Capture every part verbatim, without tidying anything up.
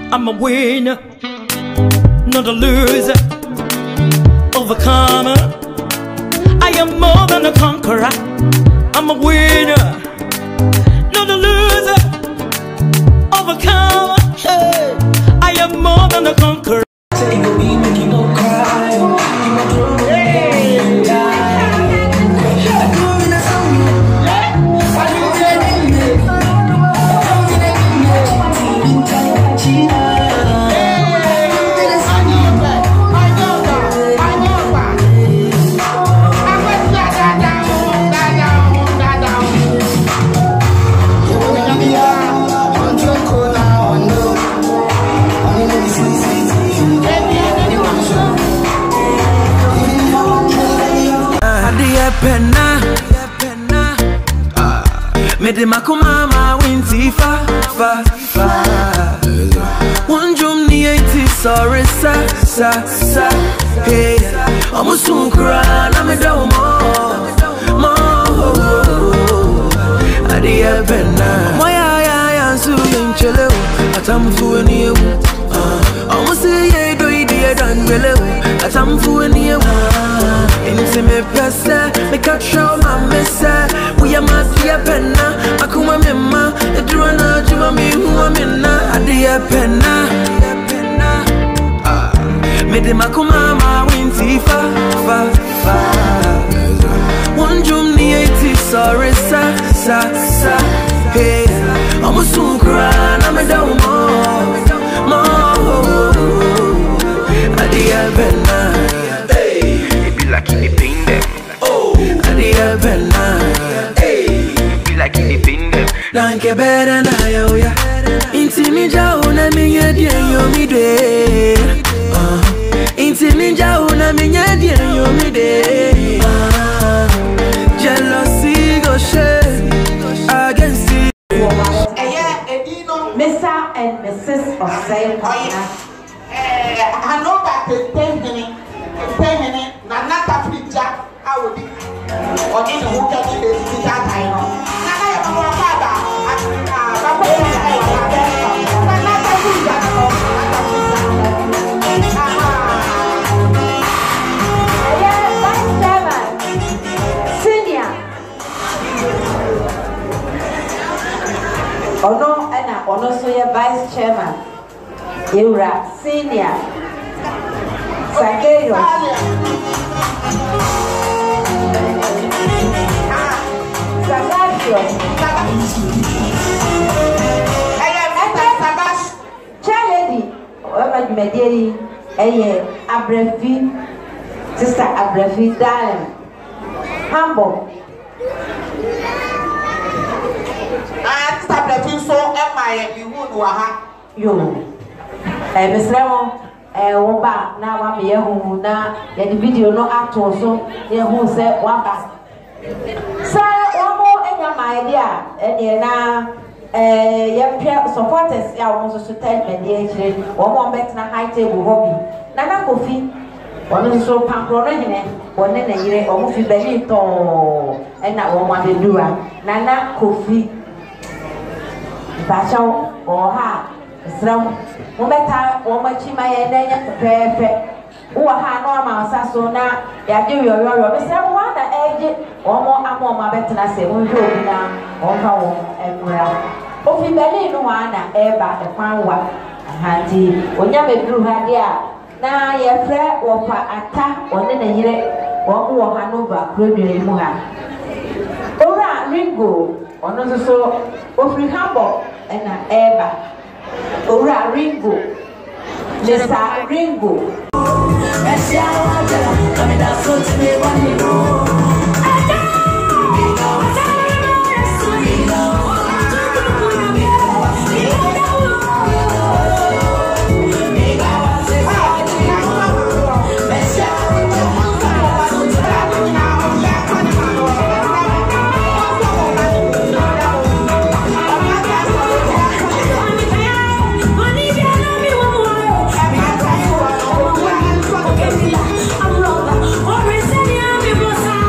I'm a winner, not a loser, overcomer. I am more than a conqueror. I'm a winner, not a loser, overcomer. Hey, I am more than a conqueror. Say you'll be making no cry. You might throw me and die. I'm doing a song. I'm doing it. Penna, penna, ah, me de makumama winti fa, fa, fa. One drum ni eighty sorry sa, sa, sa. Hey, Owusu kura na me do mo, mo. Adiye penna, moya ya ya su yenchele, atamfu ni ewu. Owusu ye do idiye dan bele, atamfu ni ewu. Into me pesa, me catch show my messa. We are my dear penna, Akuma Mema, the drone, Juma me who am in na, Adia penna, penna. Ah, me de Makuma, my winty fa, fa, fa. One drum ni eighty, sorry, sa, sa, sa. Hey, Owusu kura na me down more, more. Adia penna. Like in the pain them. Oh, I need a penna. Hey, be like in the pain them. Nanke better na yo ya. Inti ninja una minya die yo mi de. Ah, inti ninja una minya die yo mi de. Ah, jealousy go share against you. Mister and Missus Owusu-Afriyie. Hannover to ten minutes. ten minutes. Nana Africa, I would be on in the hook and the teacher. I know. Nana, I'm a father. I'm Vice Chairman, Ewura Senior, Sakeyo. Charlie, whoever you may be, a Abrefi, Sister Abrefi, darling, humble. And Abrefi, so am I, you would have you. And Miss Lemon, and one back now, I'm here who now, the video no act also, here who said one back. So, one more in your idea, and you're now. Eh, your supporters, I want to tell me the age, one more better than high table hobby. Nana coffee, one is so pampered, one in a year, almost very tall, and that one want to do. Nana coffee, Bachao or ha, some, one better, one much in my end, perfect. Who are normal, Sassona, you do your yourself one age, or more, I'm more my better than I say, one go now, or how and well. If you believe no one, ever the crown one, Handy, when you have a blue idea, now your friend or for attack or then a year or more Hannover, Premier Moha. Ora Ringo, or not so, of humble and an ever. Ora Ringo, Mister Ringo. Coming down so to me one you know. I'm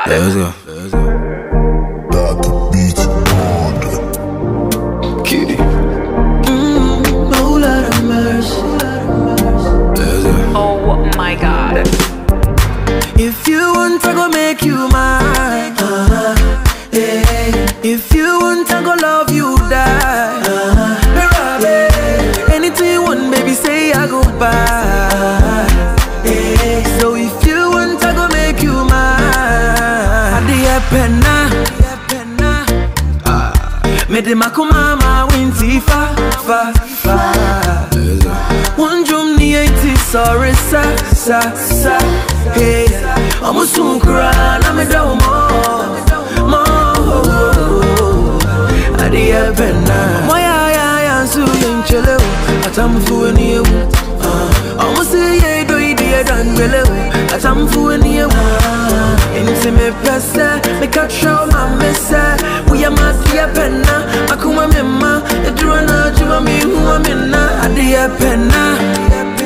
Let's go. Let's go. Kitty. Mm, no lot of mercy. Let's go. Oh my God. If you want, I go make you mine. Uh-huh. Yeah. If you want, I go love you, die. Uh-huh. Baby, anything you want, baby, say I go buy. Yeah. So if you want, I go make you mine. Adia penna, ah, me de makumama winti fa fa fa. One drum ni eighty sorry sa sa sa. Hey, Owusu kura na me da mo mo. Adia penna, moya ya ya su yenchele o. Atamfu eni ewu. Owusu-Afriyie do idea dan bele o. Atamfu eni ewu. Inti me pesa, me catcho my mesa. We are mafia penna, akuma mema. Edura na juma mi huwa minna. Adia penna.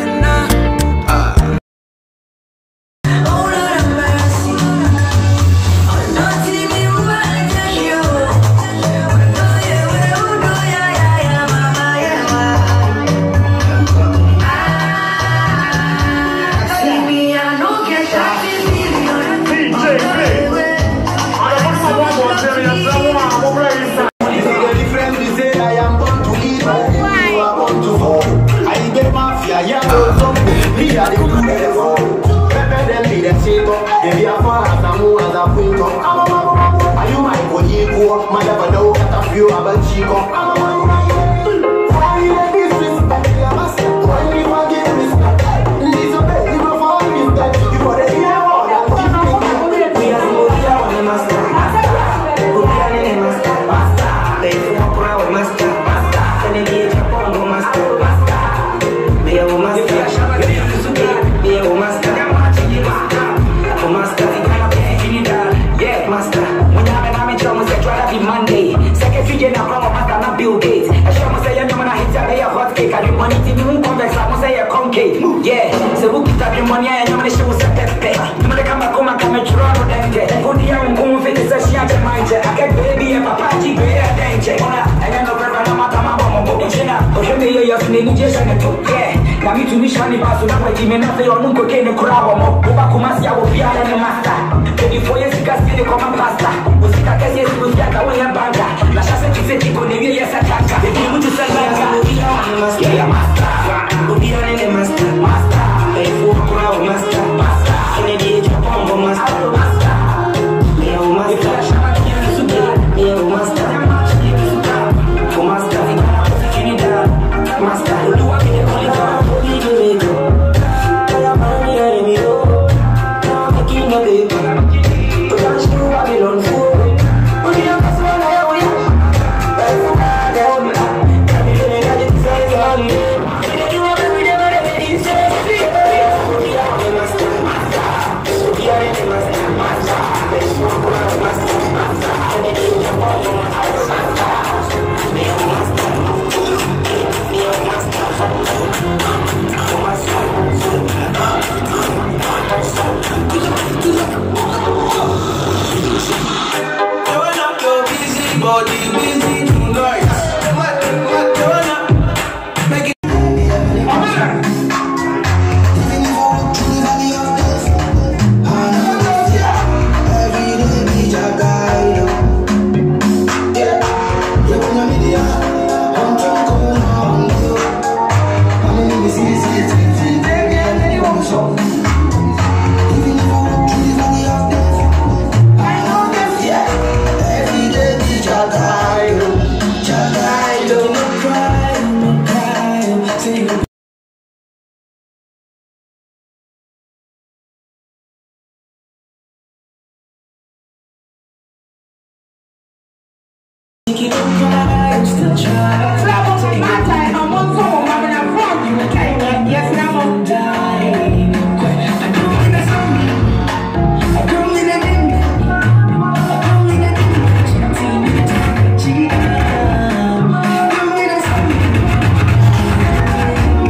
Yeah, so who keep talking money and I'm gonna show us a test. You wanna come back home and come and try to dance. Go here and go with the session at mind. I get baby and papa, G, great danger. And then no prefer no matter my mom, but China, or you may have been just a two. Yeah, now me to me, Shani Basu, now I give me nothing on Uncle Kane, crowd, or Bakumasia will be out of the master. Before you see us, the common pasta. Was it a case with Yaka when you're banker? La Chassa to say, go near yes, attack. If you want to sell like yeah, master. We'll be on the master, master. Pay for crowd, master, master. And then you jump on master, master. Yeah, master. Yeah, master. For master, master. You do what you want to do. I am a enemy. Now I'm making a baby. But I'm still walking on foot. But you have to swallow your way. That's why I got me. I'm feeling like it's so lonely. Body busy tonight. What, what, what, make it. Keep on crying, still trying. Take my time, I'm on phone, I'm gonna phone you. Yes, now I'm dying. I don't want to song me. I don't need a name. I don't need a name. I'm telling you to cheat. I don't need a song me.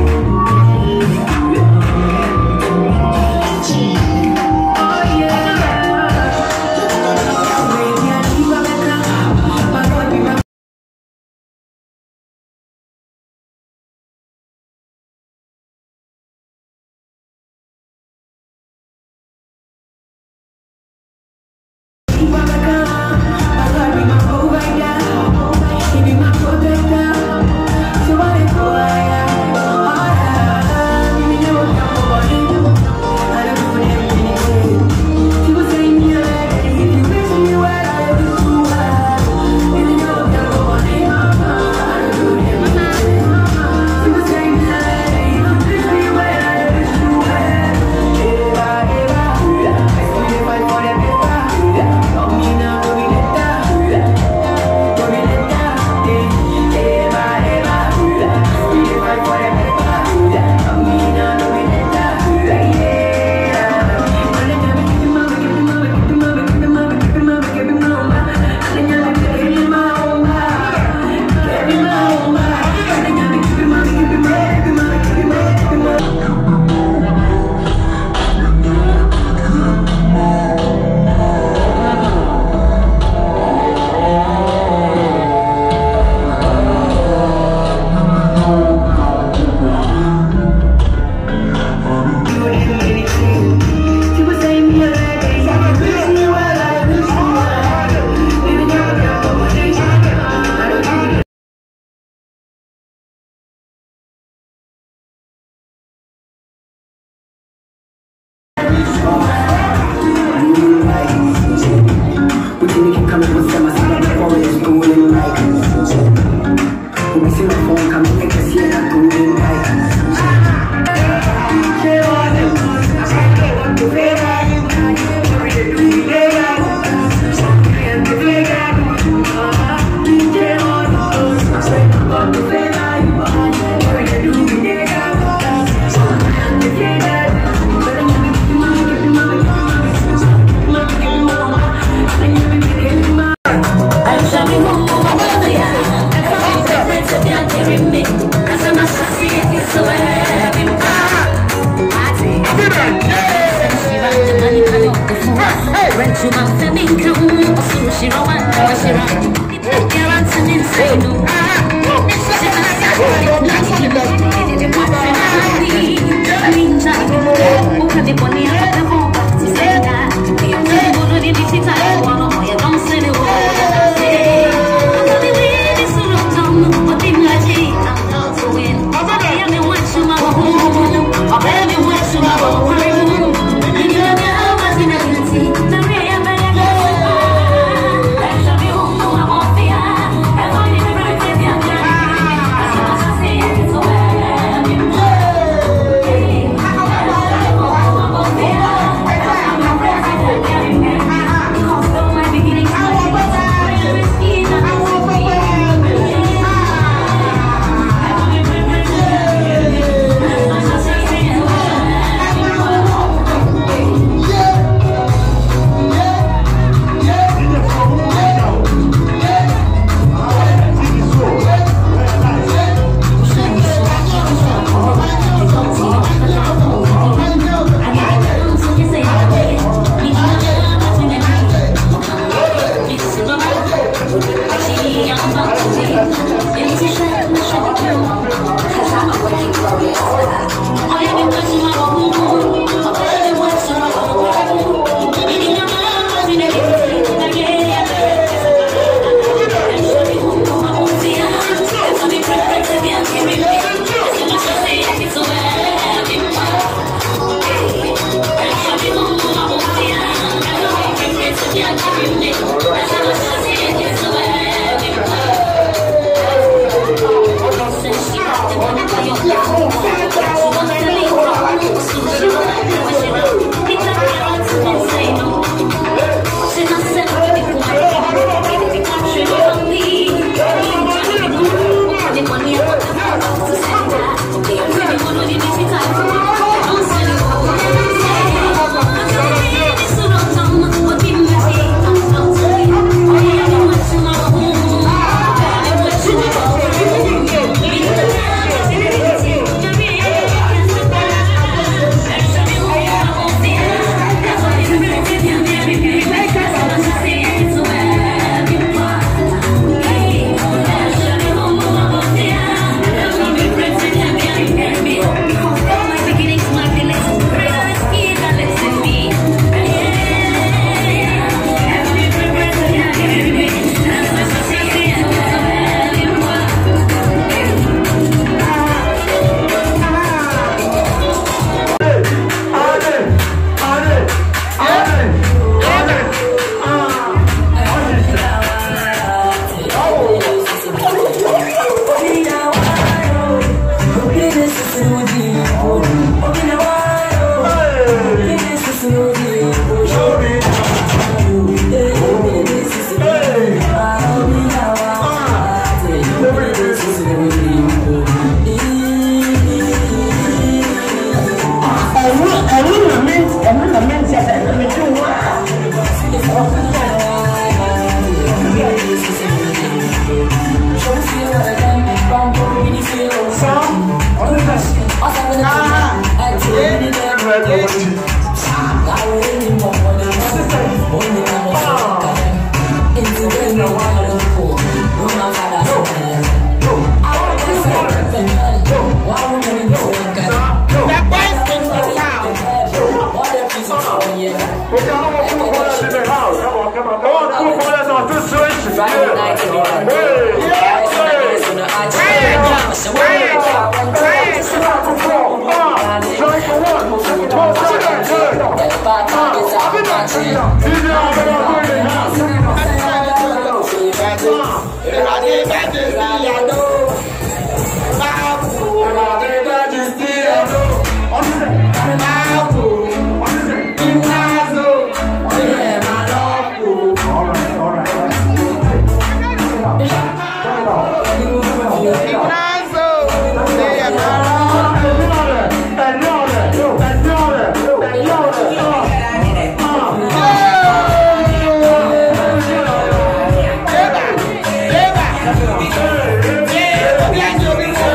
Hey!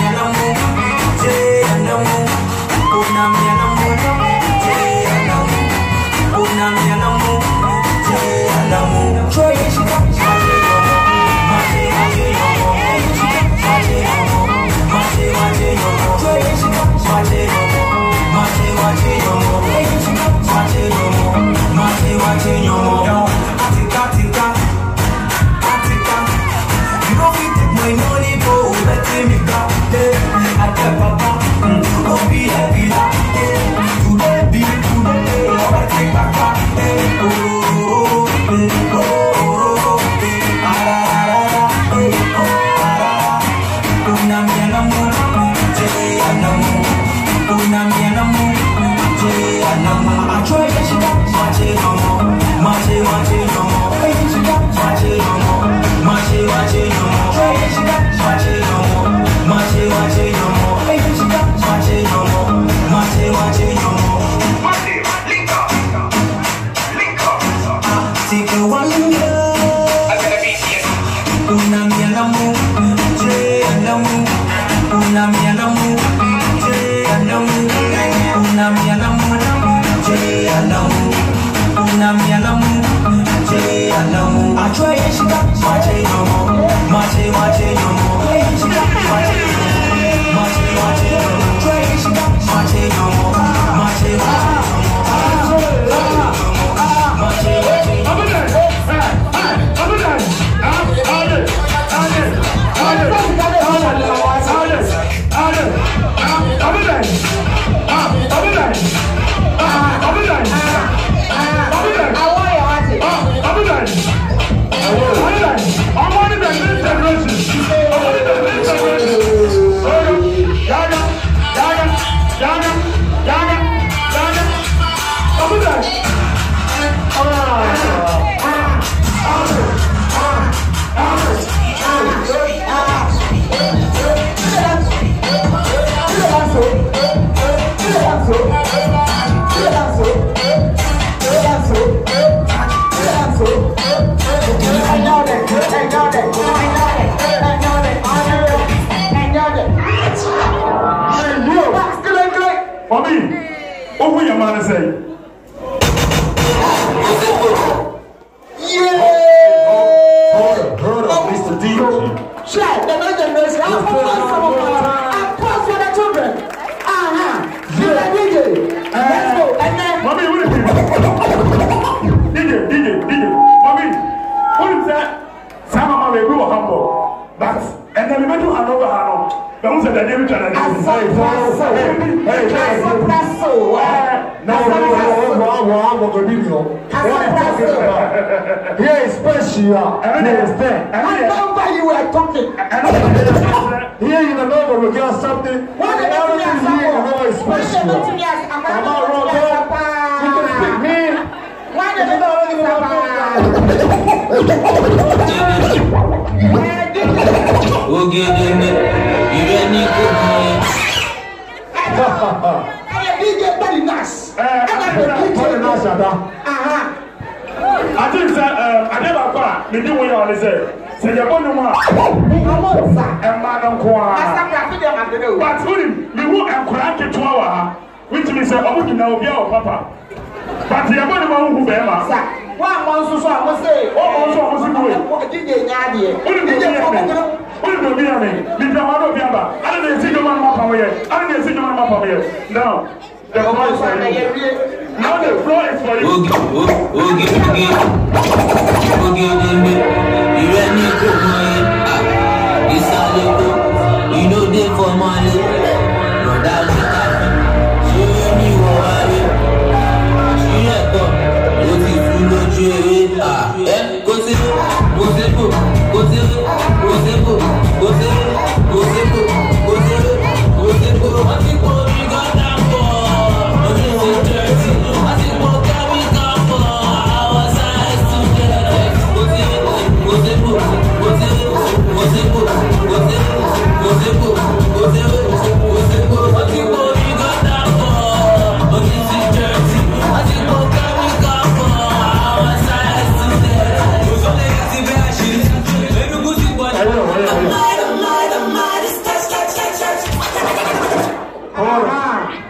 Go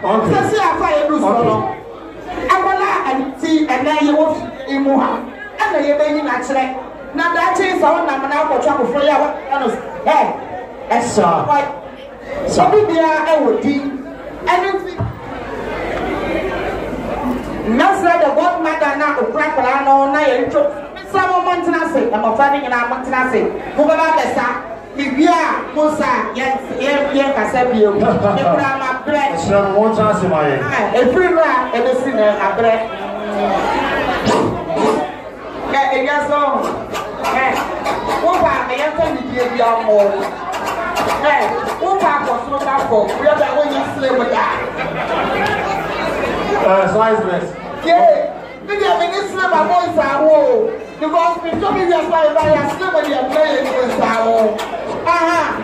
Okay. See, I find you so. Akwala anti ena ye wo imu ha. Ana ye be ni na kire. Na da chi so na na akotwa ko fo ya wa. Eh. Esa. So bi bia e wo di. Anything. Nasra the godmother na okra no na ye ntwo. Some mountain say, I'm a family in our mountain say, who about the star? If you are Musa, yes, yes, yes, I said, you put on my bread. Some one chance in my head. A free ride, and a sinner, a bread. Yes, so, what about the young lady? You are more. Hey, what about what's not for? We are the way you sleep with that. Uh, sizeless. Yeah, maybe I'm in this slip, my voice, I will. Because we told me that's why I sleep when you're playing with our own. Aha!